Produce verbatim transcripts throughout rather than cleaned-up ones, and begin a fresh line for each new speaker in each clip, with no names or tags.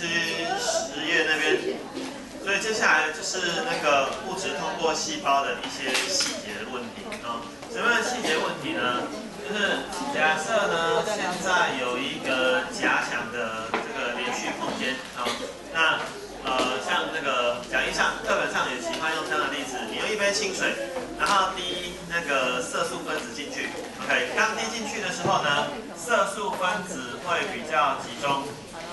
七十页那边，所以接下来就是那个物质通过细胞的一些细节的问题啊、哦。什么样的细节问题呢？就是假设呢，现在有一个狭小的这个连续空间啊、哦，那呃像那个讲义上课本上也喜欢用这样的例子，你用一杯清水，然后滴那个色素分子进去 ，OK， 刚滴进去的时候呢，色素分子会比较集中。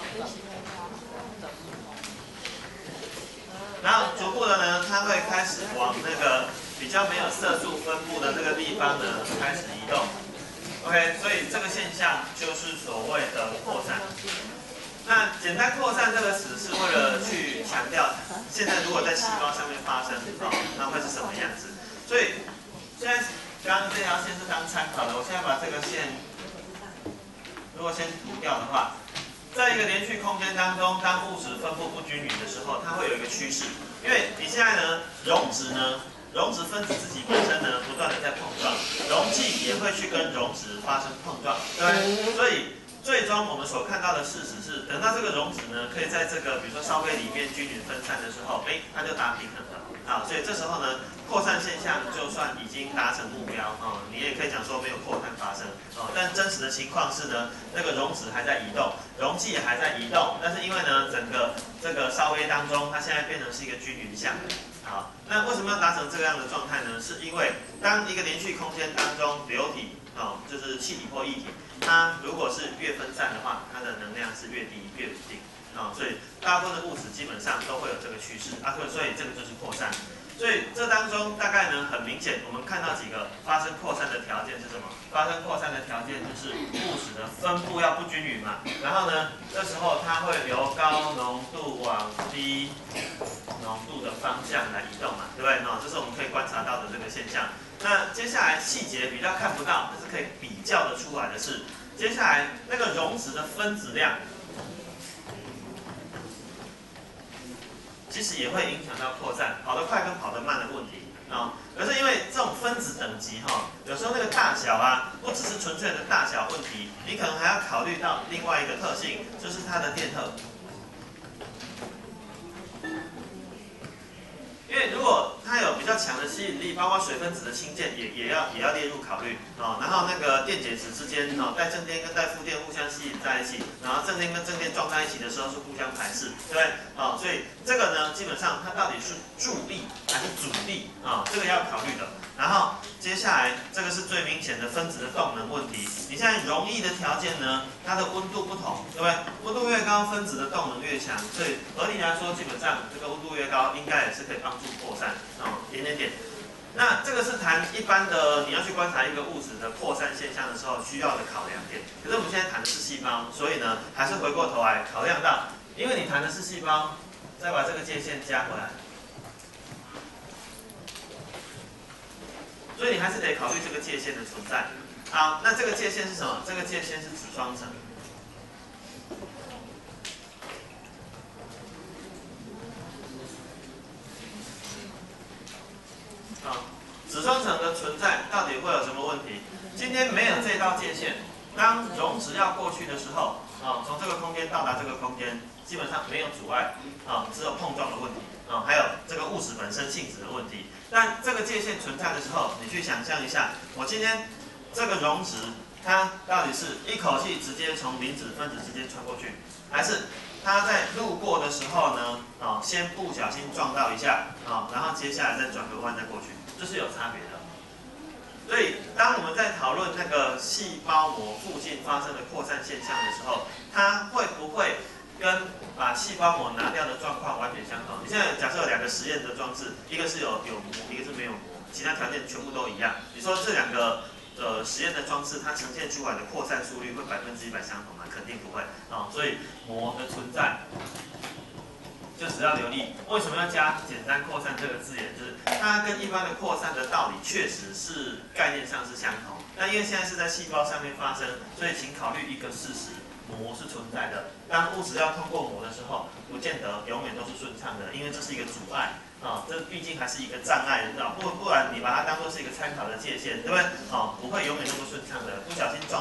然后逐步的呢，它会开始往那个比较没有色素分布的这个地方呢开始移动。OK， 所以这个现象就是所谓的扩散。那简单扩散这个词是为了去强调，现在如果在细胞上面发生，哦，那会是什么样子？所以现在刚刚这条线是当参考的，我现在把这个线如果先涂掉的话。在一个连续空间当中，当物质分布不均匀的时候，它会有一个趋势。因为你现在呢，溶质呢，溶质分子自己本身呢，不断的在碰撞，溶剂也会去跟溶质发生碰撞，对不对？所以最终我们所看到的事实是，等到这个溶质呢，可以在这个比如说烧杯里面均匀分散的时候，哎，它就达平衡了啊。所以这时候呢，扩散现象就算已经达成目标啊，你也可以讲说没有扩散发生啊。但真实的情况是呢，那个溶质还在移动。溶剂也还在移动，但是因为呢，整个这个烧杯当中，它现在变成是一个均匀相。好，那为什么要达成这样的状态呢？是因为当一个连续空间当中流体，哦，就是气体或液体，它如果是越分散的话，它的能量是越低越稳定。啊、哦，所以大部分的物质基本上都会有这个趋势啊，所以这个就是扩散。所以这当中大概呢很明显，我们看到几个发生扩散的条件是什么？发生扩散的条件就是物质的分布要不均匀嘛。然后呢，这时候它会由高浓度往低浓度的方向来移动嘛，对不对？哦，这是我们可以观察到的这个现象。那接下来细节比较看不到，但是可以比较的出来的是，接下来那个溶质的分子量。其实也会影响到扩散，跑得快跟跑得慢的问题啊、哦。可是因为这种分子等级哈、哦，有时候那个大小啊，不只是纯粹的大小问题，你可能还要考虑到另外一个特性，就是它的电荷。因为如果它有比较强的吸引力，包括水分子的氢键也也要也要列入考虑啊、哦。然后那个电解质之间哦，带正电跟带负电互相吸引在一起，然后正电跟正电撞在一起的时候是互相排斥，对不对？啊、哦，所以这个呢，基本上它到底是助力还是阻力啊、哦，这个要考虑的。然后接下来这个是最明显的分子的动能问题。你现在溶液的条件呢，它的温度不同，对不对？温度越高，分子的动能越强，所以合理来说，基本上这个温度越高，应该也是可以帮助扩散啊、哦，点点点。那这个是谈一般的，你要去观察一个物质的扩散现象的时候需要的考量点。可是我们现在谈的是细胞，所以呢，还是回过头来考量到，因为你谈的是细胞，再把这个界限加回来。所以你还是得考虑这个界限的存在。好，那这个界限是什么？这个界限是子双层。好，子双层的存在到底会有什么问题？今天没有这道界限，当溶质要过去的时候，啊，从这个空间到达这个空间，基本上没有阻碍，啊，只有碰撞的问题，啊，还有这个物质本身性质的问题。但这个界限存在的时候，你去想象一下，我今天这个溶质，它到底是一口气直接从离子分子之间穿过去，还是它在路过的时候呢，啊，先不小心撞到一下，啊，然后接下来再转个弯再过去，这是有差别的。所以，当我们在讨论那个细胞膜附近发生的扩散现象的时候，它会不会跟把细胞膜拿掉的状况完全相同？你现在假设有两个实验的装置，一个是有有膜，一个是没有膜，其他条件全部都一样。你说这两个呃实验的装置，它呈现出来的扩散速率会百分之一百相同吗？肯定不会啊、哦。所以膜的存在，就只要留意为什么要加简单扩散这个字眼，就是它跟一般的扩散的道理确实是概念上是相同。但因为现在是在细胞上面发生，所以请考虑一个事实。膜是存在的，当物质要通过膜的时候，不见得永远都是顺畅的，因为这是一个阻碍啊、哦，这毕竟还是一个障碍，啊，不不然你把它当做是一个参考的界限，对不对？啊、哦，不会永远那么顺畅的，不小心撞到，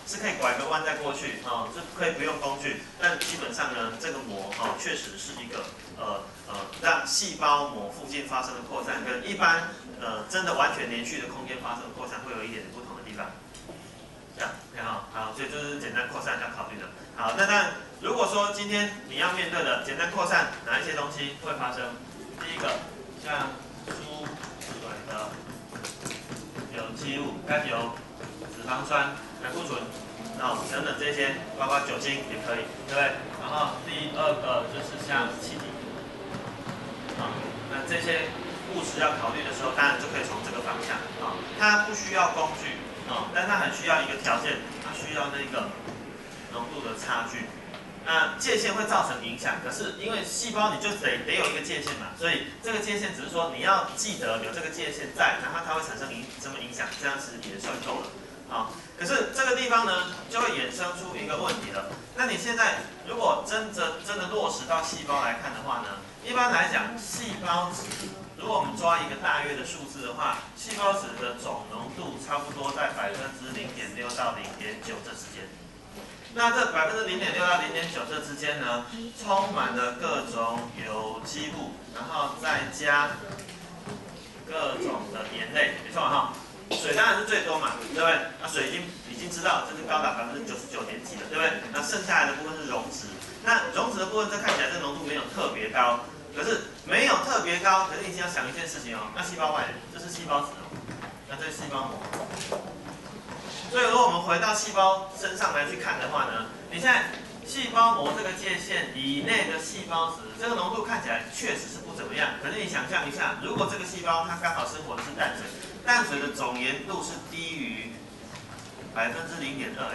是可以拐个弯再过去，哦，是可以不用工具，但基本上呢，这个膜哦确实是一个呃呃让细胞膜附近发生的扩散，跟一般呃真的完全连续的空间发生的扩散会有一点点不同的地方。这样，好，好，所以这是简单扩散要考虑的。好，那那如果说今天你要面对的简单扩散哪一些东西会发生？第一个，像输水的有机物、甘油、脂肪酸、胆固醇，哦等等这些，包括酒精也可以，对不对？然后第二个就是像气体，啊、哦，那这些物质要考虑的时候，当然就可以从这个方向，啊、哦，它不需要工具。哦，但它很需要一个条件，它需要那个浓度的差距。那界限会造成影响，可是因为细胞你就得得有一个界限嘛，所以这个界限只是说你要记得有这个界限在，然后它会产生影什么影响，这样子也算够了。啊、哦，可是这个地方呢，就会衍生出一个问题了。那你现在如果真的真的落实到细胞来看的话呢，一般来讲，细胞质。如果我们抓一个大约的数字的话，细胞质的总浓度差不多在百分之零点六到零点九这之间。那这百分之零点六到零点九这之间呢，充满了各种有机物，然后再加各种的盐类，没错哈。水当然是最多嘛，对不对？那水已经已经知道这是高达百分之九十九点几了，对不对？那剩下来的部分是溶质。那溶质的部分，这看起来这浓度没有特别高。可是没有特别高，可是你先要想一件事情哦，那细胞外，这是细胞质哦，那这是细胞膜。所以如果我们回到细胞身上来去看的话呢，你现在细胞膜这个界限以内的细胞质，这个浓度看起来确实是不怎么样。可是你想象一下，如果这个细胞它刚好生活的是淡水，淡水的总盐度是低于百分之零点二，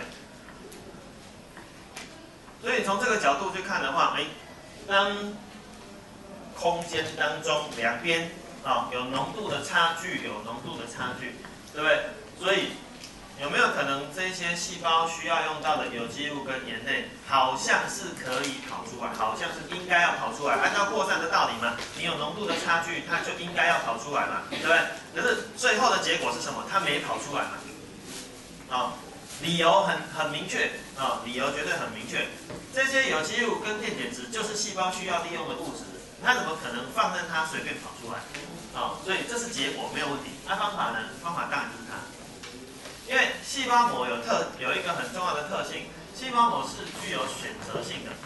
所以从这个角度去看的话，哎，当空间当中两边啊、哦、有浓度的差距，有浓度的差距，对不对？所以有没有可能这些细胞需要用到的有机物跟盐类，好像是可以跑出来，好像是应该要跑出来？按照扩散的道理嘛，你有浓度的差距，它就应该要跑出来嘛，对不对？可是最后的结果是什么？它没跑出来嘛？啊、哦，理由很很明确啊、哦，理由绝对很明确。这些有机物跟电解质就是细胞需要利用的物质。它怎么可能放任它随便跑出来？哦，所以这是结果没有问题。那、啊、方法呢？方法当然就是它，因为细胞膜有特有一个很重要的特性，细胞膜是具有选择性的。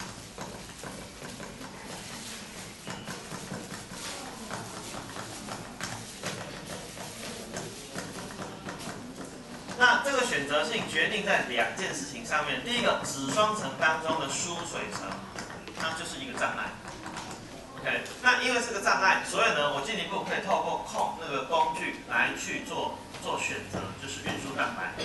那这个选择性决定在两件事情上面。第一个，脂双层当中的疏水层，它就是一个障碍。OK， 那因为是个障碍，所以呢，我进一步可以透过控那个工具来去做做选择，就是运输蛋白。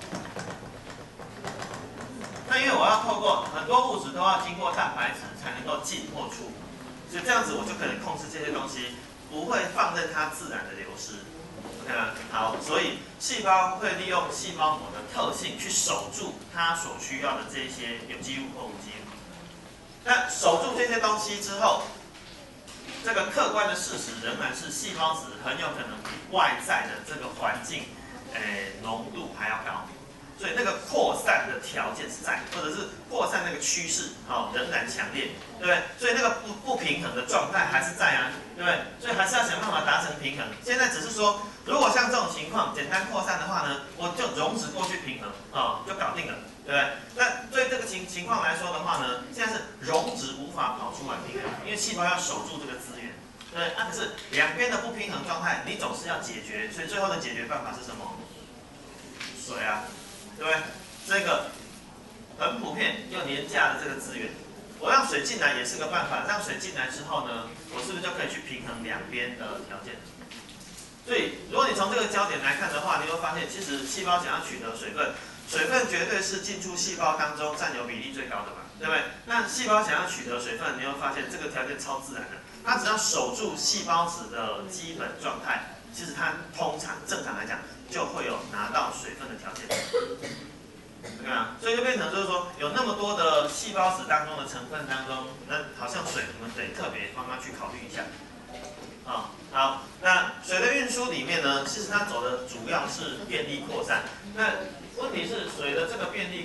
那因为我要透过很多物质都要经过蛋白质才能够进或出，所以这样子我就可以控制这些东西，不会放任它自然的流失。OK 吗？好，所以细胞会利用细胞膜的特性去守住它所需要的这些有机物或无机物。那守住这些东西之后，这个客观的事实仍然是细胞质很有可能比外在的这个环境，诶浓度还要高，所以那个扩散的条件是在，或者是扩散那个趋势哦仍然强烈，对不对？所以那个不不平衡的状态还是在啊，对不对？所以还是要想办法达成平衡。现在只是说，如果像这种情况简单扩散的话呢，我就溶质过去平衡哦就搞定了。对不对？那对这个情情况来说的话呢，现在是溶质无法跑出来平衡，因为细胞要守住这个资源，对不对？那、啊、可是两边的不平衡状态，你总是要解决，所以最后的解决办法是什么？水啊，对不对？这个很普遍又廉价的这个资源，我让水进来也是个办法。让水进来之后呢，我是不是就可以去平衡两边的条件？所以，如果你从这个焦点来看的话，你会发现，其实细胞想要取得水分。水分绝对是进出细胞当中占有比例最高的嘛，对不对？那细胞想要取得水分，你会发现这个条件超自然的，它只要守住细胞质的基本状态，其实它通常正常来讲就会有拿到水分的条件，对吧？所以就变成就是说，有那么多的细胞质当中的成分当中，那好像水你们得特别慢慢去考虑一下。啊、哦，好，那水的运输里面呢，其实它走的主要是便利扩散。那问题是水的这个便利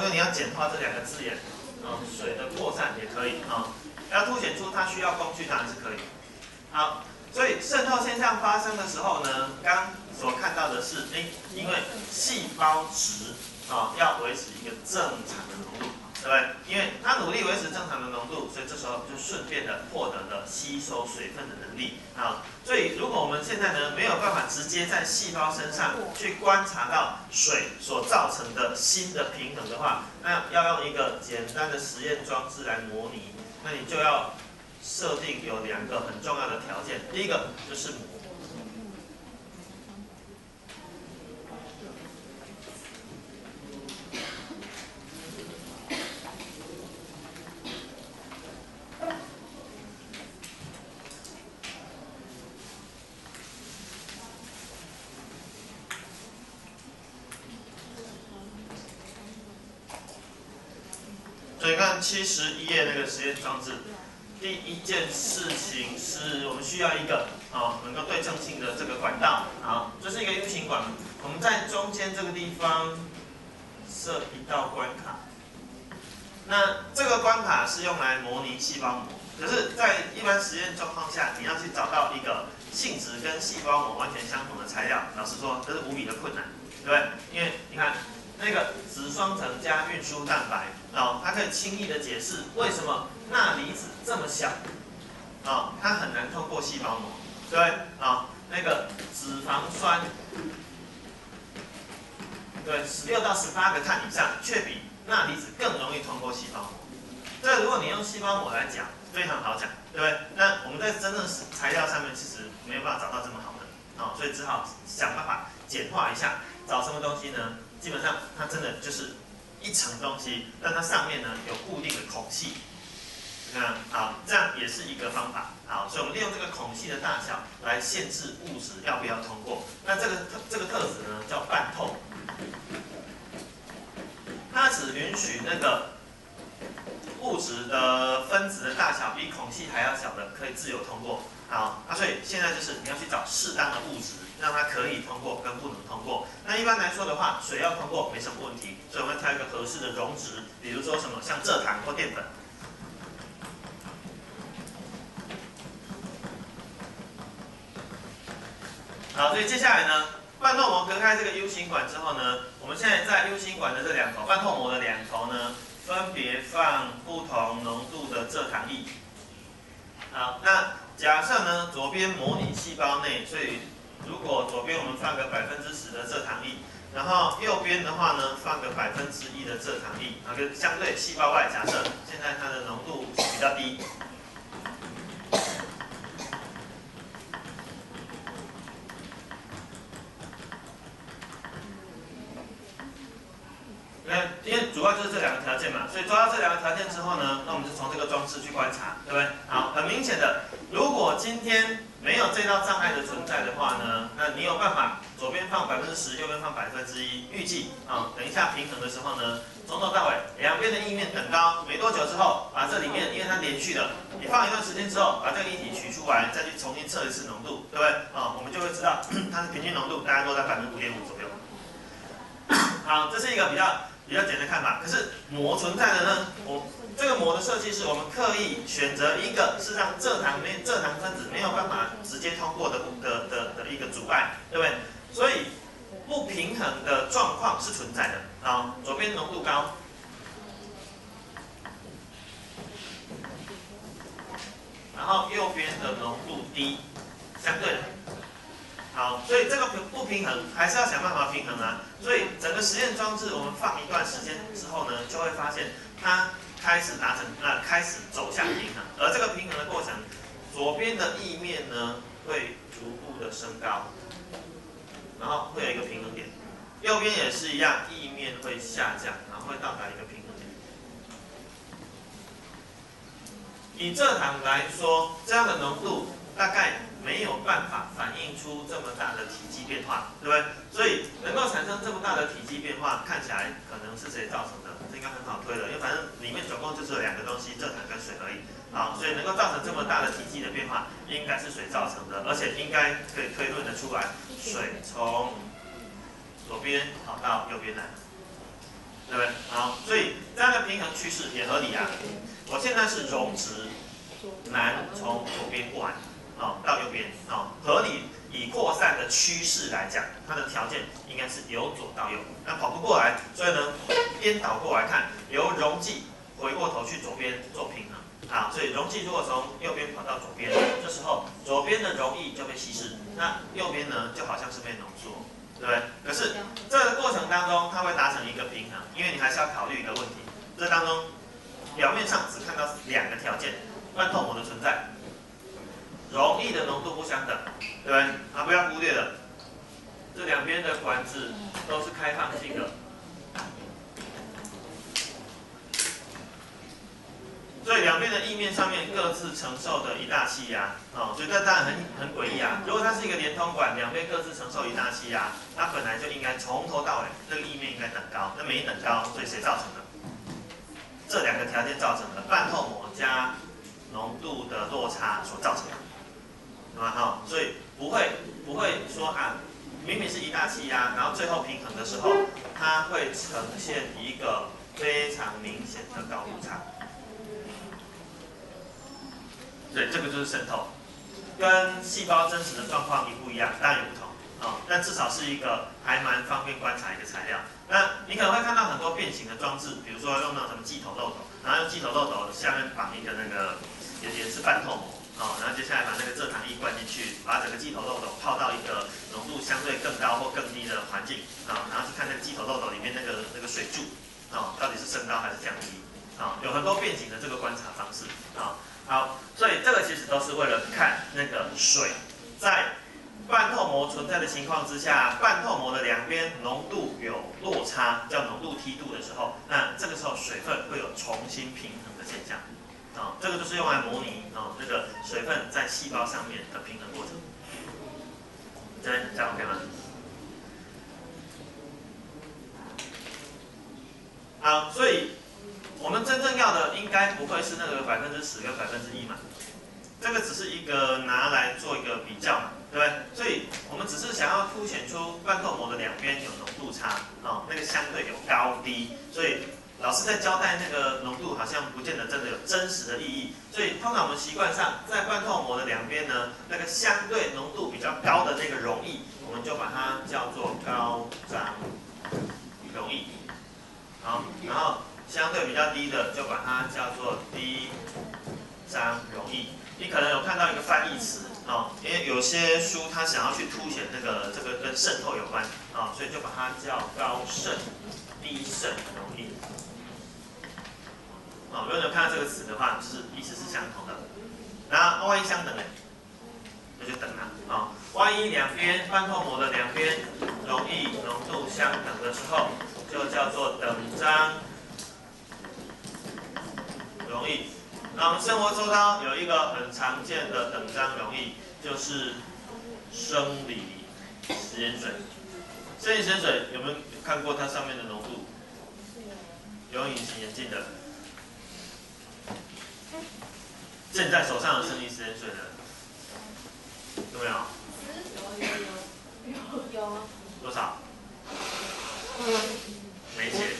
果你要简化这两个字眼，啊、水的扩散也可以啊、要凸显出它需要工具当然是可以。好，所以渗透现象发生的时候呢，刚所看到的是，哎，因为细胞质啊、要维持一个正常的浓度。对不对？因为它努力维持正常的浓度，所以这时候就顺便的获得了吸收水分的能力啊。所以如果我们现在呢没有办法直接在细胞身上去观察到水所造成的新的平衡的话，那要用一个简单的实验装置来模拟，那你就要设定有两个很重要的条件，第一个就是膜。所以看七十一页那个实验装置，第一件事情是我们需要一个啊、能够对称性的这个管道啊，这是一个 U 型管，我们在中间这个地方设一道关卡。那这个关卡是用来模拟细胞膜，可是，在一般实验状况下，你要去找到一个性质跟细胞膜完全相同的材料，老实说，这是无比的困难，对不对？因为你看。那个子双层加运输蛋白哦，它可以轻易的解释为什么钠离子这么小哦，它很难透过细胞膜，对不对？啊、哦，那个脂肪酸，对，十六到十八个碳以上，却比钠离子更容易通过细胞膜。这如果你用细胞膜来讲，非常好讲，对不对？那我们在真正材料上面其实没有办法找到这么好的，哦，所以只好想办法简化一下，找什么东西呢？基本上它真的就是一层东西，但它上面呢有固定的孔隙。那好，这样也是一个方法。好，所以我们利用这个孔隙的大小来限制物质要不要通过。那这个这个特质呢叫半透，它只允许那个物质的分子的大小比孔隙还要小的可以自由通过。好，那所以现在就是你要去找适当的物质，让它可以通过跟不能通过。那一般来说的话，水要通过没什么问题，所以我们挑一个合适的溶质，比如说什么像蔗糖或淀粉。好，所以接下来呢，半透膜隔开这个 U 型管之后呢，我们现在在 U 型管的这两头，半透膜的两头呢，分别放不同浓度的蔗糖液。好，那假设呢，左边模拟细胞内，所以如果左边我们放个百分之十的蔗糖液，然后右边的话呢，放个百分之一的蔗糖液，啊，跟相对细胞外，假设现在它的浓度比较低。因为主要就是这两个条件嘛，所以抓到这两个条件之后呢，那我们就从这个装置去观察，对不对？好，很明显的，如果今天没有这道障碍的存在的话呢，那你有办法左边放百分之十，右边放百分之一，预计啊，等一下平衡的时候呢，从头到尾两边的液面等高，没多久之后，把这里面因为它连续的，你放一段时间之后，把这个液体取出来，再去重新测一次浓度，对不对？啊，我们就会知道它的平均浓度大概落在百分之五点五左右。好，这是一个比较。比较简单的看法，可是膜存在的呢，我这个膜的设计是我们刻意选择一个是让蔗糖没蔗糖分子没有办法直接通过的的的的一个阻碍，对不对？所以不平衡的状况是存在的。好，左边浓度高，然后右边的浓度低，相对的。好，所以这个不平衡还是要想办法平衡啊。所以整个实验装置我们放一段时间之后呢，就会发现它开始达成，呃，开始走向平衡。而这个平衡的过程，左边的液面呢会逐步的升高，然后会有一个平衡点；右边也是一样，液面会下降，然后会到达一个平衡点。以蔗糖来说，这样的浓度大概没有办法反映出这么大的体积变化，对不对？所以能够产生这么大的体积变化，看起来可能是谁造成的？这应该很好推的，因为反正里面总共就只有两个东西，蔗糖跟水而已。好，所以能够造成这么大的体积的变化，应该是水造成的，而且应该可以推论得出来，水从左边跑到右边来，对不对？ 对不对？好，所以这样的平衡趋势也合理啊。我现在是容值难从左边过来，哦，到右边，哦，合理。以扩散的趋势来讲，它的条件应该是由左到右，那跑不过来，所以呢，颠倒过来看，由容积回过头去左边做平衡啊。所以容积如果从右边跑到左边，这时候左边的容易就被稀释，那右边呢就好像是被浓缩，对不对？可是这个过程当中，它会达成一个平衡，因为你还是要考虑一个问题，这当中表面上只看到两个条件，半透膜的存在。溶液的浓度不相等，对不对？啊，不要忽略了，这两边的管子都是开放性的，所以两边的液面上面各自承受的一大气压，哦，所以这当然很很诡异啊。如果它是一个连通管，两边各自承受一大气压，它本来就应该从头到尾这个液面应该等高，那没等高，所以谁造成的？这两个条件造成的半透膜加浓度的落差所造成的。啊哈，所以不会不会说啊，明明是一大气压，然后最后平衡的时候，它会呈现一个非常明显的高度差。对，这个就是渗透，跟细胞真实的状况一不一样，当然有不同啊、哦，但至少是一个还蛮方便观察一个材料。那你可能会看到很多变形的装置，比如说用那种什么鸡头漏斗，然后用鸡头漏斗下面绑一个那个也也是半透膜。哦，然后接下来把那个蔗糖液灌进去，把整个鸡头漏斗泡到一个浓度相对更高或更低的环境啊，然后去看那个鸡头漏斗里面那个那个水柱啊，到底是升高还是降低啊？有很多变形的这个观察方式啊。好，所以这个其实都是为了看那个水在半透膜存在的情况之下，半透膜的两边浓度有落差，叫浓度梯度的时候，那这个时候水分会有重新平衡的现象。哦，这个就是用来模拟哦，这个水分在细胞上面的平衡过程。这样这样 OK 吗？好，所以我们真正要的应该不会是那个百分之十跟百分之一嘛，这个只是一个拿来做一个比较嘛，对不对？所以我们只是想要凸显出半透膜的两边有浓度差，哦，那个相对有高低，所以。老师在交代那个浓度，好像不见得真的有真实的意义，所以通常我们习惯上在半透膜的两边呢，那个相对浓度比较高的那个溶液，我们就把它叫做高张溶液，好，然后相对比较低的就把它叫做低张溶液。你可能有看到一个翻译词哦，因为有些书它想要去凸显那个这个跟渗透有关啊、哦，所以就把它叫高渗、低渗溶液。哦，如果你有看到这个词的话，就是意思是相同的。然后万一相等呢，那就等它啊、哦。万一两边半透膜的两边溶液浓度相等的时候，就叫做等张溶液。那我们生活周遭有一个很常见的等张溶液，就是生理食盐水。生理食盐水有没有看过它上面的浓度？有用隐形眼镜的。现在手上有生理食盐水的，有没有？
有有有有。
多少？没写。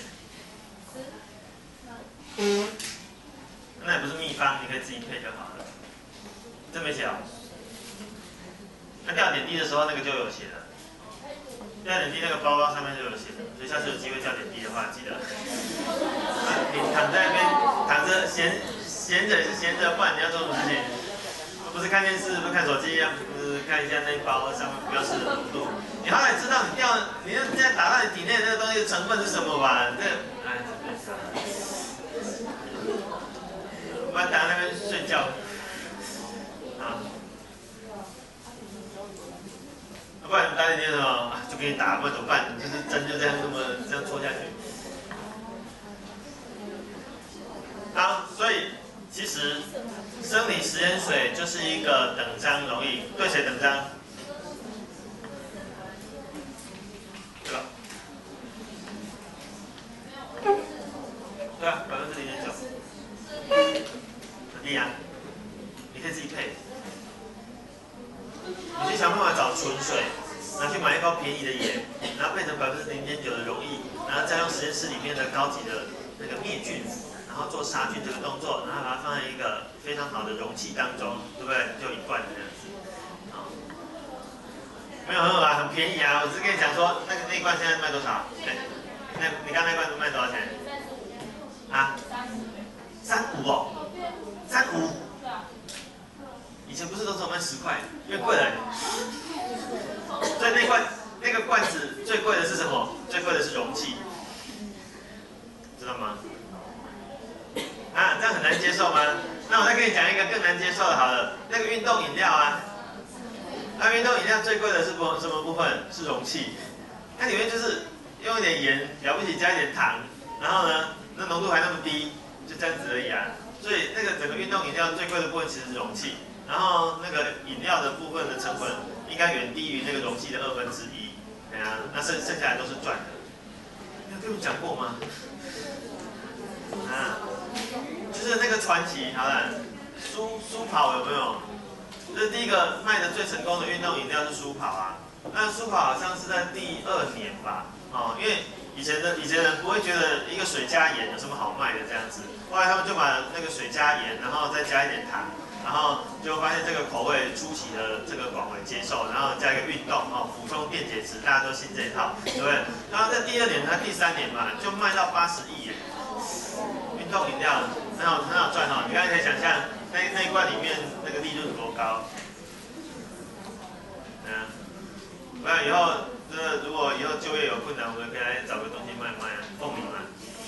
那也不是秘方，你可以自己配就好了。真没写哦。那掉点滴的时候，那个就有写了。掉点滴那个包包上面就有写的，所以下次有机会掉点滴的话，记得。你躺在那边，躺着闲闲着也是闲着，不然你要做什么事情？不是看电视，不是看手机，就是看一下那包上面标示的浓度。你好歹知道你掉，你现在打到你体内的这个东西的成分是什么吧？这，哎，不然躺在那边睡觉。啊。不然打点滴什么，就给你打，不然怎么办？就是针就这样这么这样戳下去。好，所以其实生理食盐水就是一个等张溶液，对谁等张？对吧？对啊，百分之零点九，很低啊，你可以自己配。你去想办法找纯水，拿去买一包便宜的盐，然后配成百分之零点九的溶液，然然后再用实验室里面的高级的那个灭菌符，然后做杀菌这个动作，然后把它放在一个非常好的容器当中，对不对？就一罐这样子，啊，没有很好啊，很便宜啊。我只是跟你讲说，那个那一罐现在卖多少？对，那你刚那罐卖多少钱？啊？三五哦，三五。以前不是都是卖十块，越贵了。所以那罐那个罐子最贵的是什么？最贵的是容器，知道吗？啊，这样很难接受吗？那我再跟你讲一个更难接受的，好了，那个运动饮料啊，那运动饮料最贵的是不什么部分？是容器，它里面就是用一点盐，了不起加一点糖，然后呢，那浓度还那么低，就这样子而已啊。所以那个整个运动饮料最贵的部分其实是容器，然后那个饮料的部分的成本应该远低于那个容器的二分之一，对啊，那剩剩下来都是赚的。你有跟我讲过吗？啊，就是那个传奇，好了，舒舒跑有没有？这是第一个卖的最成功的运动饮料是舒跑啊。那舒跑好像是在第二年吧，哦，因为以前的以前人不会觉得一个水加盐有什么好卖的这样子，后来他们就把那个水加盐，然后再加一点糖，然后就发现这个口味初期的这个广为接受，然后加一个运动哦，补充电解质，大家都信这一套，对不对？然后在第二年，它第三年嘛，就卖到八十亿耶。运动饮料很好很好赚哦，你刚才可以想象那那一罐里面那个利润多高。嗯，不然以后这如果以后就业有困难，我们可以来找个东西卖卖啊，凤梨嘛。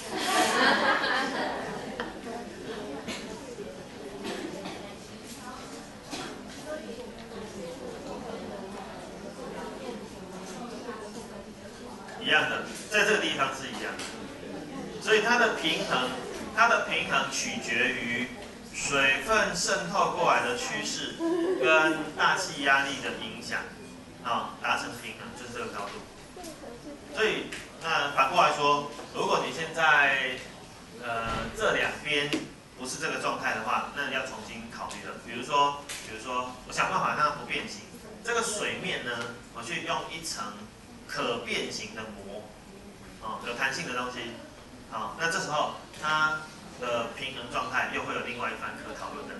一样的，在这个地方是一样的，所以它的平衡，它的平衡取决于水分渗透过来的趋势跟大气压力的影响，啊，达成平衡就是这个高度。所以那反过来说，如果你现在呃这两边不是这个状态的话，那你要重新考虑了。比如说，比如说，我想办法让它不变形。这个水面呢，我去用一层可变形的膜，哦，有弹性的东西，好，那这时候它的平衡状态又会有另外一番可讨论的。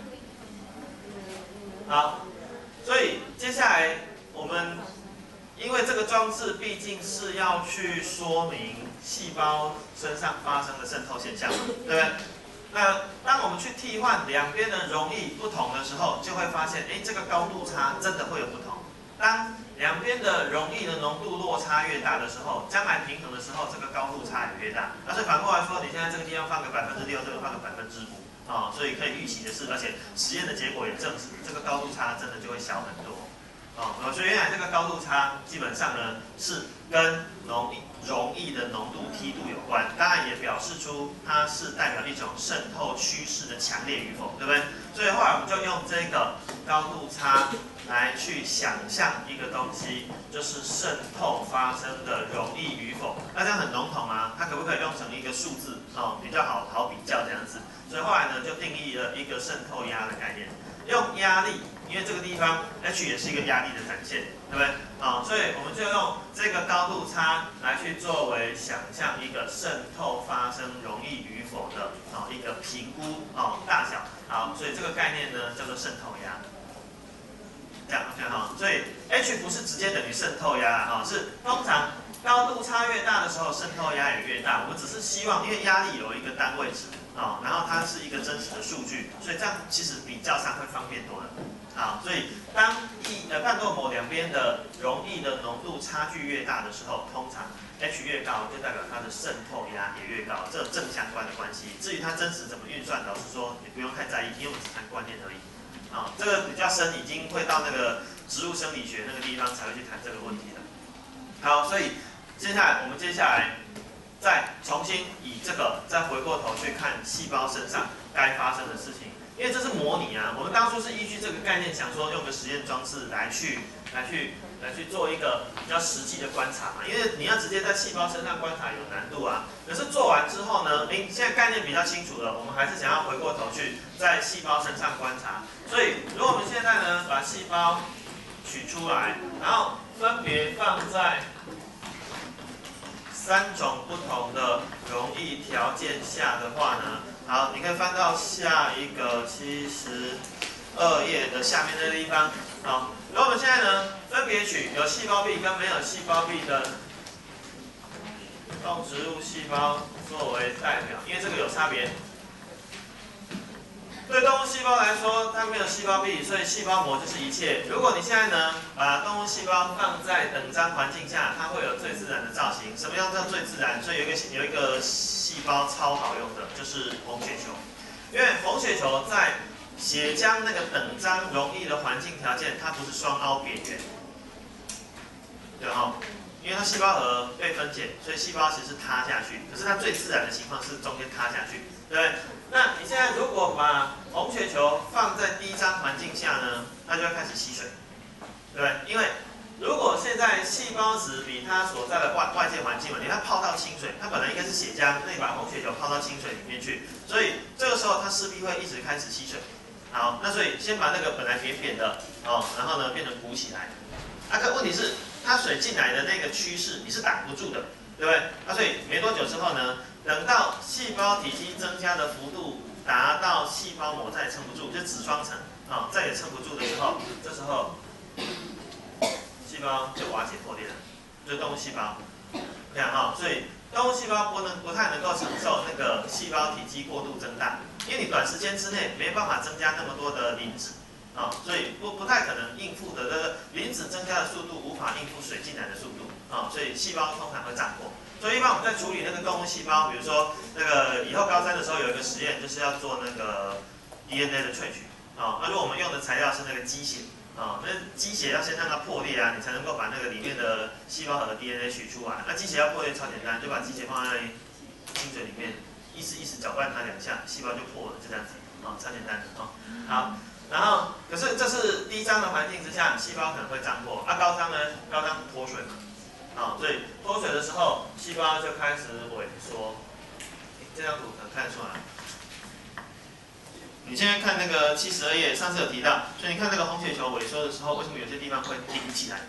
好，所以接下来我们因为这个装置毕竟是要去说明细胞身上发生的渗透现象嘛，对不对？那当我们去替换两边的溶液不同的时候，就会发现，哎，这个高度差真的会有不同。当两边的溶液的浓度落差越大的时候，将来平衡的时候，这个高度差也越大。那所以反过来说，你现在这个地方放个百分之六，这个放个百分之五，啊，所以可以预期的是，而且实验的结果也证实，这个高度差真的就会小很多。哦，所以原来这个高度差基本上呢是跟溶溶液的浓度梯度有关，当然也表示出它是代表一种渗透趋势的强烈与否，对不对？所以后来我们就用这个高度差来去想象一个东西，就是渗透发生的溶液与否。那这样很笼统啊，它可不可以用成一个数字哦，比较好好比较这样子？所以后来呢就定义了一个渗透压的概念，用压力。因为这个地方 H 也是一个压力的展现，对不对？啊、哦，所以我们就用这个高度差来去作为想象一个渗透发生溶液与否的啊、哦、一个评估啊、哦、大小。好，所以这个概念呢叫做渗透压。这样 OK 哈，所以 H 不是直接等于渗透压啊、哦，是通常高度差越大的时候渗透压也越大。我们只是希望，因为压力有一个单位值啊、哦，然后它是一个真实的数据，所以这样其实比较上会方便多了。啊，所以当液呃半豆膜两边的溶液的浓度差距越大的时候，通常 H 越高，就代表它的渗透压也越高，这有正相关的关系。至于它真实怎么运算，老实说也不用太在意，因为我们只谈观念而已。啊，这个比较深，已经会到那个植物生理学那个地方才会去谈这个问题了。好，所以接下来我们接下来再重新以这个再回过头去看细胞身上该发生的事情。因为这是模拟啊，我们当初是依据这个概念，想说用个实验装置来去、来去、来去做一个比较实际的观察嘛。因为你要直接在细胞身上观察有难度啊。可是做完之后呢，您现在概念比较清楚了，我们还是想要回过头去在细胞身上观察。所以，如果我们现在呢把细胞取出来，然后分别放在三种不同的容易条件下的话呢，好，你可以翻到下一个七十二页的下面这个地方。好，然后我们现在呢，分别取有细胞壁跟没有细胞壁的动植物细胞作为代表，因为这个有差别。对动物细胞来说，它没有细胞壁，所以细胞膜就是一切。如果你现在呢，把动物细胞放在等张环境下，它会有最自然的造型。什么样叫最自然？所以有一个有一个细胞超好用的，就是红血球。因为红血球在血浆那个等张容易的环境条件，它不是双凹边缘，对哈？因为它细胞核被分解，所以细胞其实是塌下去。可是它最自然的情况是中间塌下去，对不对？那你现在如果把红血球放在低张环境下呢，它就会开始吸水，对不对？因为如果现在细胞质比它所在的外外界环境嘛，你看泡到清水，它本来应该是血浆，那你把红血球泡到清水里面去，所以这个时候它势必会一直开始吸水。好，那所以先把那个本来扁扁的哦，然后呢变成鼓起来。啊，可问题是它水进来的那个趋势你是挡不住的，对不对？啊，所以没多久之后呢，等到细胞体积增加的幅度达到细胞膜再也撑不住，就脂双层啊、哦，再也撑不住的时候，这时候细胞就瓦解破裂了，就是动物细胞。这样哈、哦，所以动物细胞不能不太能够承受那个细胞体积过度增大，因为你短时间之内没办法增加那么多的磷脂。啊、哦，所以不不太可能应付的这个磷脂增加的速度无法应付水进来的速度啊、哦，所以细胞通常会涨破。所以一般我们在处理那个动物细胞，比如说那个以后高三的时候有一个实验，就是要做那个 D N A 的萃取啊。那、哦、如果我们用的材料是那个鸡血啊、哦，那鸡血要先让它破裂啊，你才能够把那个里面的细胞核的 D N A 取出来。那鸡血要破裂超简单，就把鸡血放在清水里面，意思意思搅拌它两下，细胞就破了，就这样子啊、哦，超简单的啊、哦。好。然后，可是这是低张的环境之下，细胞可能会胀破。啊，高张呢？高张脱水嘛，啊、哦，所以脱水的时候，细胞就开始萎缩。这张图可能看得出来。你现在看那个七十二页，上次有提到，所以你看那个红血球萎缩的时候，为什么有些地方会顶起来？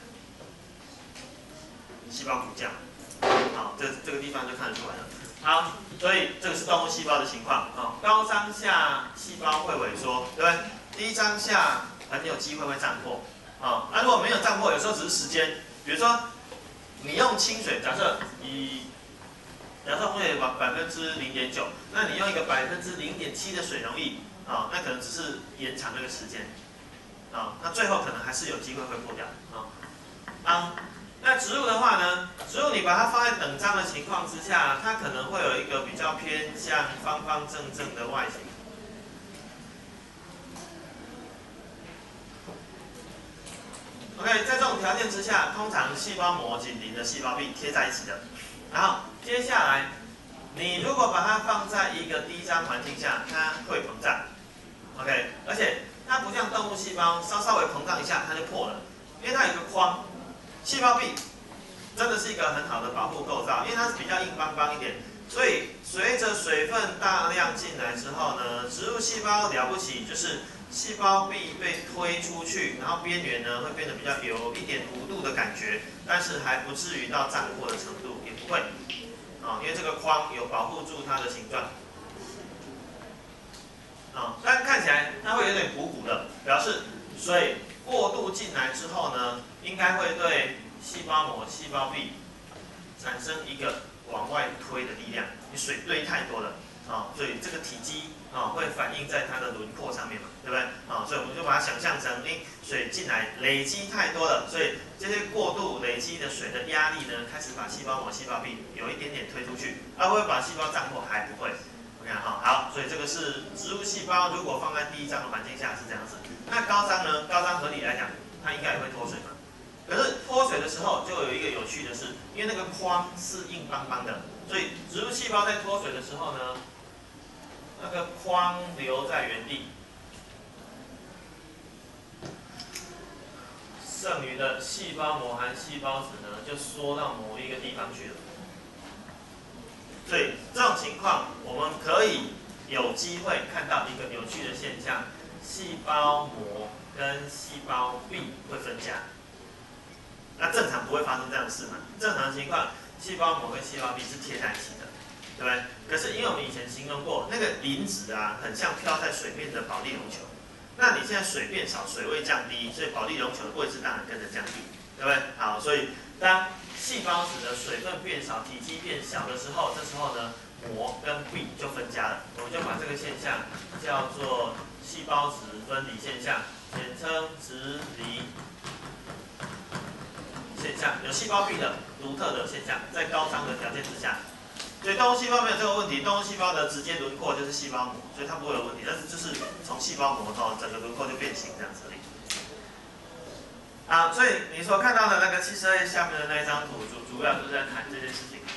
细胞骨架，好、哦，这这个地方就看得出来了。好，所以这个是动物细胞的情况啊、哦。高张下细胞会萎缩，对不对？低张下很有机会会胀破，啊，那如果没有胀破，有时候只是时间。比如说，你用清水，假设以假设红血球百分之零点九，那你用一个百分之零点七的水溶液，啊，那可能只是延长那个时间，啊，那最后可能还是有机会会破掉，啊，啊，那植物的话呢，植物你把它放在等张的情况之下，它可能会有一个比较偏向方方正正的外形。OK， 在这种条件之下，通常细胞膜紧邻的细胞壁贴在一起的。然后接下来，你如果把它放在一个低张环境下，它会膨胀。OK， 而且它不像动物细胞，稍稍微膨胀一下它就破了，因为它有一个框。细胞壁真的是一个很好的保护构造，因为它是比较硬邦邦一点，所以随着水分大量进来之后呢，植物细胞了不起就是。细胞壁被推出去，然后边缘呢会变得比较有一点弧度的感觉，但是还不至于到胀破的程度，也不会，啊、哦，因为这个框有保护住它的形状，啊、哦，但看起来它会有点鼓鼓的，表示水过度进来之后呢，应该会对细胞膜、细胞壁产生一个往外推的力量，你水堆太多了。啊、哦，所以这个体积啊、哦、会反映在它的轮廓上面嘛，对不对？啊、哦，所以我们就把它想象成，哎，水进来累积太多了，所以这些过度累积的水的压力呢，开始把细胞膜、细胞壁有一点点推出去，它会不会把细胞胀破？还不会。OK 哈，好，所以这个是植物细胞，如果放在低张的环境下是这样子。那高张呢？高张合理来讲，它应该也会脱水嘛。可是脱水的时候，就有一个有趣的是，因为那个框是硬邦邦的，所以植物细胞在脱水的时候呢。那个框留在原地，剩余的细胞膜和细胞质呢，就缩到某一个地方去了。所以这种情况，我们可以有机会看到一个有趣的现象：细胞膜跟细胞壁会分家。那正常不会发生这样的事嘛？正常情况， 细胞膜跟细胞壁是贴在一起的，对不对？可是因为我们以前形容过，那个磷脂啊，很像飘在水面的保利龙球。那你现在水变少，水位降低，所以保利龙球的位置当然跟着降低，对不对？好，所以当细胞质的水分变少，体积变小的时候，这时候呢，膜跟壁就分家了。我们就把这个现象叫做细胞质分离现象，简称质离现象，有细胞壁的独特的现象，在高张的条件之下。所以动物细胞没有这个问题，动物细胞的直接轮廓就是细胞膜，所以它不会有问题。但是就是从细胞膜到整个轮廓就变形这样子而已。好，所以你所看到的那个七十二页下面的那一张图，主主要就是在谈这件事情。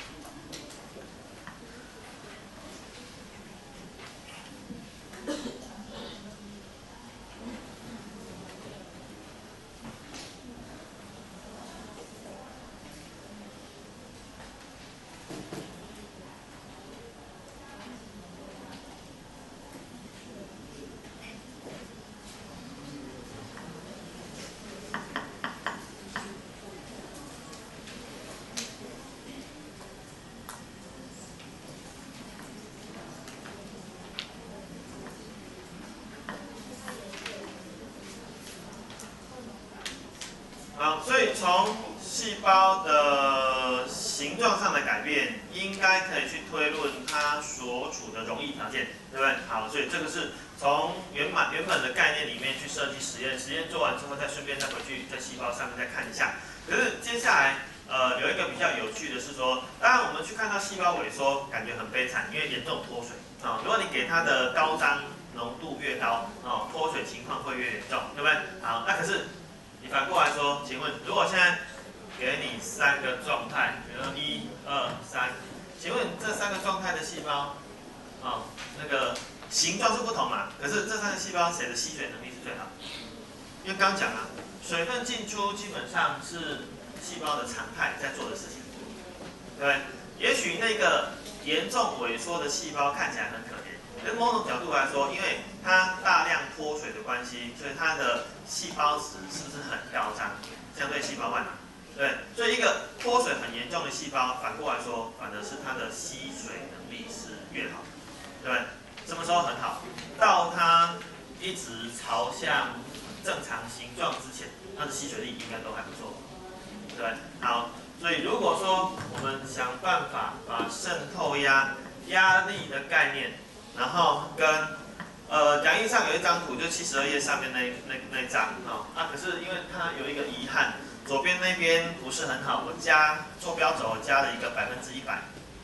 好，所以从细胞的形状上的改变，应该可以去推论它所处的容易条件，对不对？好，所以这个是从原本原本的概念里面去设计实验，实验做完之后，再顺便再回去在细胞上面再看一下。可是接下来，呃，有一个比较有趣的是说，当然我们去看到细胞萎缩，感觉很悲惨，因为严重脱水啊、哦。如果你给它的高张浓度越高，哦，脱水情况会越严重，对不对？好，那可是。你反过来说，请问，如果现在给你三个状态，比如说一、二、三，请问这三个状态的细胞，哦，那个形状是不同嘛？可是这三个细胞谁的吸水能力是最好？因为刚讲了，水分进出基本上是细胞的常态在做的事情，对不对？也许那个严重萎缩的细胞看起来很可怜。从某种角度来说，因为它大量脱水的关系，所以它的细胞质是不是很高张？相对细胞外嘛，对，所以一个脱水很严重的细胞，反过来说，反而是它的吸水能力是越好，对不对？什么时候很好？到它一直朝向正常形状之前，它的吸水力应该都还不错，对不对？好，所以如果说我们想办法把渗透压、压力的概念，然后跟呃讲义上有一张图，就七十二页上面那那那张哦啊，可是因为它有一个遗憾，左边那边不是很好，我加坐标轴加了一个百分之一百，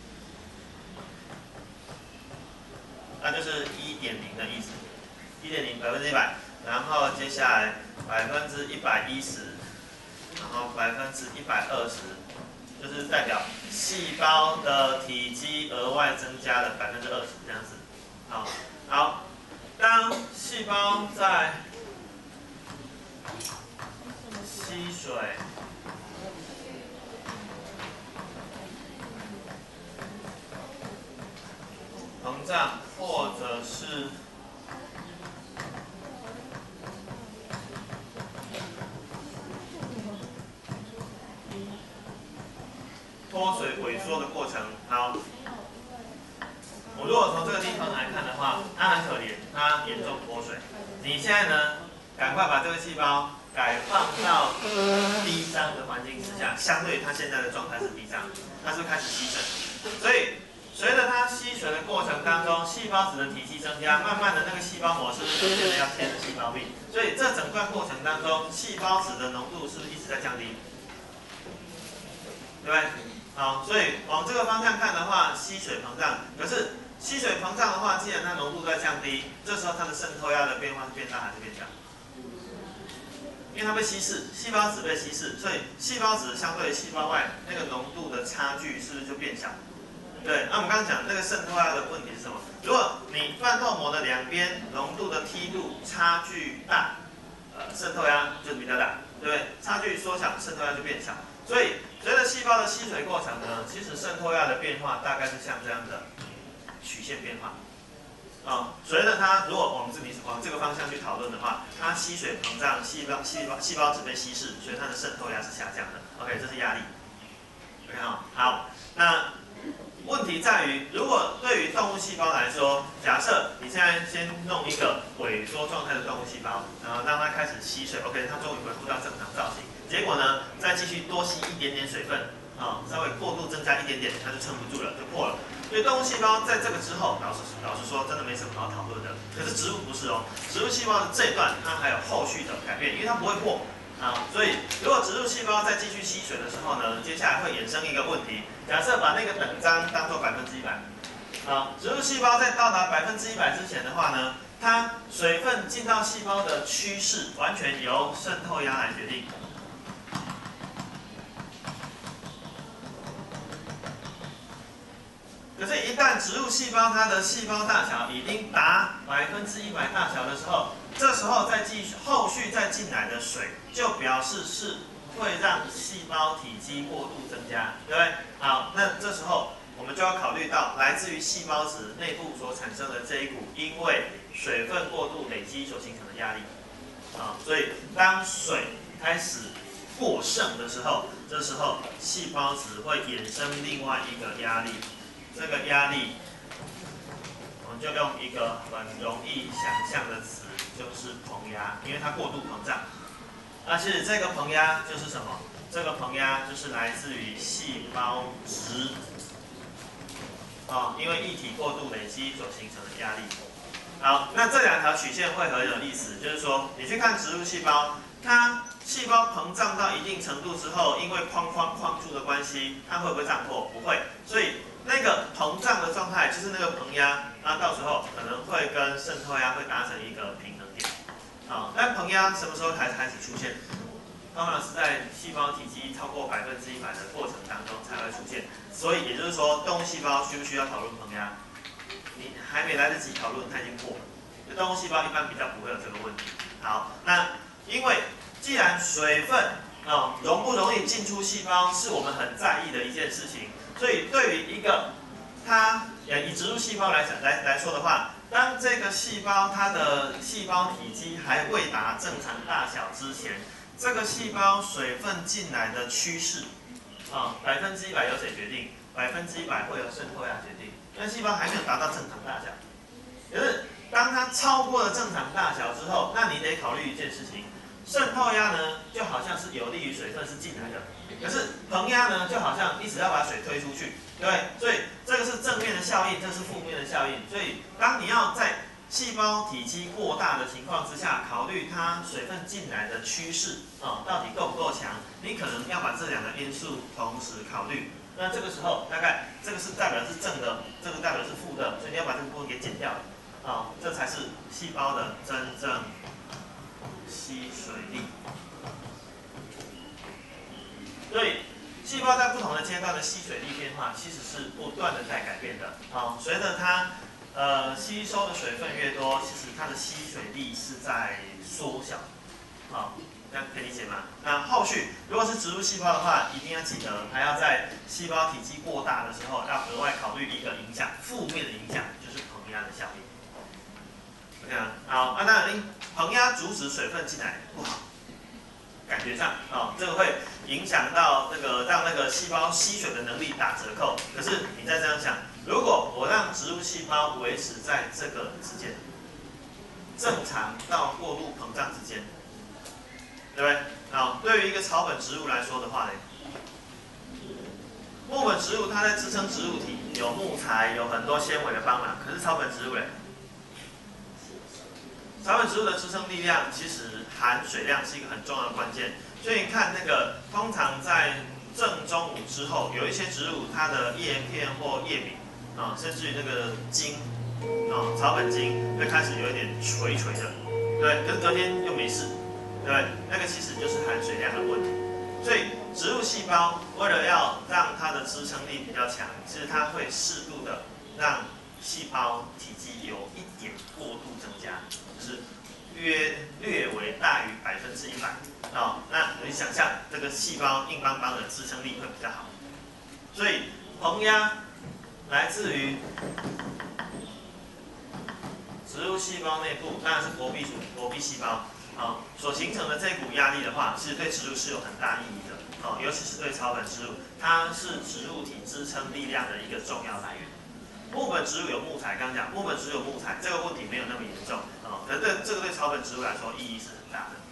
那就是一点零的意思，一点零百分之一百，然后接下来百分之一百一十，然后百分之一百二十。就是代表细胞的体积额外增加了百分之二十这样子。好，好，当细胞在吸水、膨胀，或者是脱水萎缩的过程，好，我如果从这个地方来看的话，它很可怜，它严重脱水。你现在呢，赶快把这个细胞改放到低张的环境之下，相对于它现在的状态是低张，它是开始吸水，所以随着它吸水的过程当中，细胞质的体积增加，慢慢的那个细胞膜是不是逐渐的要贴着细胞壁？所以这整段过程当中，细胞质的浓度是不是一直在降低？对不对？好，所以往这个方向看的话，吸水膨胀。可是吸水膨胀的话，既然它浓度在降低，这时候它的渗透压的变化是变大还是变小？因为它被稀释，细胞质被稀释，所以细胞质相对细胞外那个浓度的差距是不是就变小？对，那我们刚刚讲那个渗透压的问题是什么？如果你半透膜的两边浓度的梯度差距大，呃，渗透压就比较大，对不对？差距缩小，渗透压就变小。所以随着细胞的吸水过程呢，其实渗透压的变化大概是像这样的曲线变化。啊、哦，随着它，如果往这里往这个方向去讨论的话，它吸水膨胀，细胞细胞细胞质被稀释，所以它的渗透压是下降的。OK， 这是压力。 OK 哈，好，那问题在于，如果对于动物细胞来说，假设你现在先弄一个萎缩状态的动物细胞，然后让它开始吸水 ，OK， 它终于恢复到正常造型。结果呢，再继续多吸一点点水分，啊、稍微过度增加一点点，它就撑不住了，就破了。所以动物细胞在这个之后，老实老实说，真的没什么好讨论的。可是植物不是哦，植物细胞的这一段它还有后续的改变，因为它不会破啊。所以如果植物细胞再继续吸水的时候呢，接下来会衍生一个问题。假设把那个等张当做百分之一百，啊，植物细胞在到达百分之一百之前的话呢，它水分进到细胞的趋势完全由渗透压来决定。可是，一旦植物细胞它的细胞大小已经达百分之一百大小的时候，这时候再继续后续再进来的水，就表示是会让细胞体积过度增加，对不对？好，那这时候我们就要考虑到来自于细胞质内部所产生的这一股因为水分过度累积所形成的压力。啊，所以当水开始过剩的时候，这时候细胞质会衍生另外一个压力。这个压力，我们就用一个很容易想象的词，就是膨压，因为它过度膨胀。那其实这个膨压就是什么？这个膨压就是来自于细胞质，啊，因为液体过度累积所形成的压力。好，那这两条曲线会很有意思，就是说你去看植物细胞，它细胞膨胀到一定程度之后，因为框框框住的关系，它会不会胀破？不会，所以。那个膨胀的状态就是那个膨压，那到时候可能会跟渗透压会达成一个平衡点。好，但膨压什么时候才开始出现？通常是在细胞体积超过百分之一百的过程当中才会出现。所以也就是说，动物细胞需不需要讨论膨压？你还没来得及讨论，它已经破了。动物细胞一般比较不会有这个问题。好，那因为既然水分啊、哦、容不容易进出细胞是我们很在意的一件事情。所以，对于一个它以植物细胞来讲来来说的话，当这个细胞它的细胞体积还未达正常大小之前，这个细胞水分进来的趋势，啊，百分之一百由谁决定？百分之一百会由渗透压决定。因为细胞还没有达到正常大小，可是当它超过了正常大小之后，那你得考虑一件事情：渗透压呢，就好像是有利于水分是进来的。可是膨压呢，就好像一直要把水推出去，对不对？所以这个是正面的效应，这是负面的效应。所以当你要在细胞体积过大的情况之下，考虑它水分进来的趋势啊、哦，到底够不够强，你可能要把这两个因素同时考虑。那这个时候大概这个是代表是正的，这个代表是负的，所以你要把这个部分给减掉啊、哦，这才是细胞的真正吸水力。所以，细胞在不同的阶段的吸水力变化，其实是不断的在改变的。啊，随着它呃吸收的水分越多，其实它的吸水力是在缩小。啊，这样可以理解吗？那后续如果是植物细胞的话，一定要记得还要在细胞体积过大的时候，要额外考虑一个影响，负面的影响就是膨压的效应。OK 啊，好，啊那膨压阻止水分进来不好。感觉上，哦，这个会影响到那个让那个细胞吸水的能力打折扣。可是你再这样想，如果我让植物细胞维持在这个之间，正常到过度膨胀之间，对不对？好，对于一个草本植物来说的话呢，木本植物它在支撑植物体，有木材，有很多纤维的帮忙。可是草本植物嘞？草本植物的支撑力量其实含水量是一个很重要的关键，所以你看那个通常在正中午之后，有一些植物它的叶片或叶柄啊，甚至于那个茎啊，草本茎会开始有一点垂垂的，对，可是隔天又没事，对不对？那个其实就是含水量的问题。所以植物细胞为了要让它的支撑力比较强，其实它会适度的让细胞体积有一点过度增加。是约略为大于百分之一百啊，那你想象这个细胞硬邦邦的支撑力会比较好。所以膨压来自于植物细胞内部，当然是薄壁组薄壁细胞啊所形成的这股压力的话，其实对植物是有很大意义的哦，尤其是对草本植物，它是植物体支撑力量的一个重要来源。木本植物有木材，刚刚讲木本植物有木材，这个问题没有那么严重哦，可是这这个对草本植物来说意义是很大的。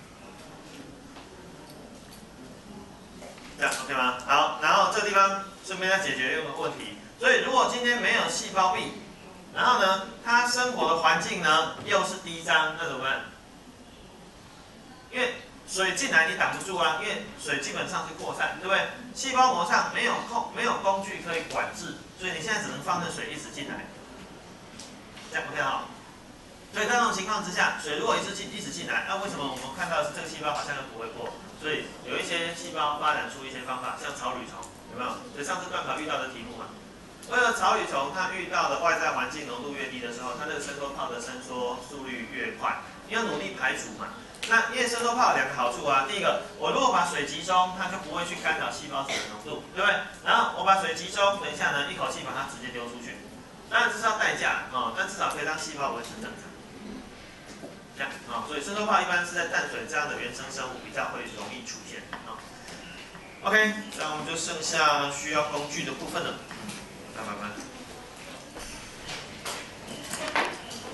这样 OK 吗？好，然后这个地方顺便再解决一个问题，所以如果今天没有细胞壁，然后呢，它生活的环境呢又是低张，那怎么办？因为水进来你挡不住啊，因为水基本上是扩散，对不对？细胞膜上没有控没有工具可以管制，所以你现在只能放任水一直进来，这样 OK 好。所以在这种情况之下，水如果一直进一直进来，那为什么我们看到的是这个细胞好像又不会破？所以有一些细胞发展出一些方法，像草履虫，有没有？所以上次段考遇到的题目嘛，为了草履虫它遇到的外在环境浓度越低的时候，它这个伸缩泡的伸缩速率越快，你要努力排除嘛。那因为伸缩泡有两个好处啊，第一个，我如果把水集中，它就不会去干扰细胞质的浓度，对不对？然后我把水集中，等一下呢，一口气把它直接丢出去，当然这是要代价哦，但至少可以让细胞维持正常。这样啊、哦，所以伸缩泡一般是在淡水这样的原生生物比较会容易出现啊、哦。OK， 那我们就剩下需要工具的部分了，拜拜拜。